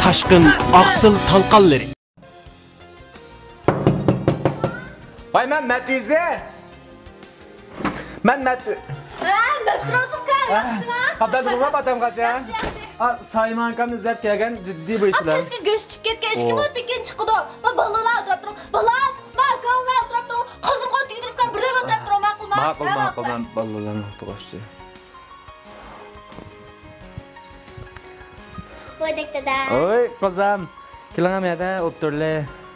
taşqın aqsil talqanları. Vay men Matüze. Men Matü. Metrozuklar, yaxshimi? Abdan durma batam qacha. Saymankan izlab kelgan jiddiy bu ishlar. Aptesga go'sht chiqib ketgan hech kim o'tib ekan chiqdi. Va bolalar o'tirib turib, "Bolam, markalar o'tirib turib, qizim qo'yib tegirishgan birdan o'tirib turib, ma'qulmi?" Ma'qul, men bolalarni to'g'risi. Qo'ydik dada. Oy, qizim. Kelingam yerda o'tirle.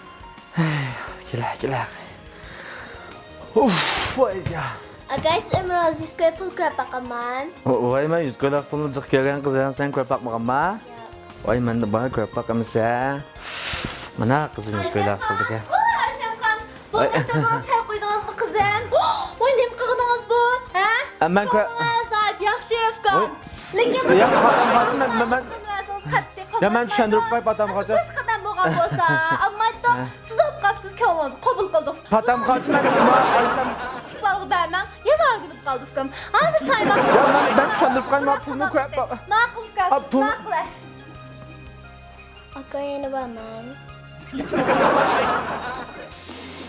Kela. Uf, voyja. Guys, imroz 100 ko'p pul kirib baqaman. Voy, men 100 ko'p pulni ziq kelgan qizim, sen ko'p baqmaganma? Voy, menda bor ko'p baqamsa. Mana qizim 100 ko'p puldiga. Shamxon, bu yerda choy qo'ydingizmi qizim? Voy, nima qildingiz bu? Ha? Men ko'p yaxshi afkon. Lekin men Ya men tushuntirib qo'y patamxo'cha. Bosh qadam bo'lgan bo'lsa, ammo siz olib qolibsiz, ko'nglingizni qabul qildik. Patamxo'cha men Aysam kichik balığı bermem. Yemeğe gidip kaldık kam. Hadi saymak. Ya ben tushuntirib qo'yman, pulni qo'yib. Ma'qul kam. Ma'qul. Aka yana bermem.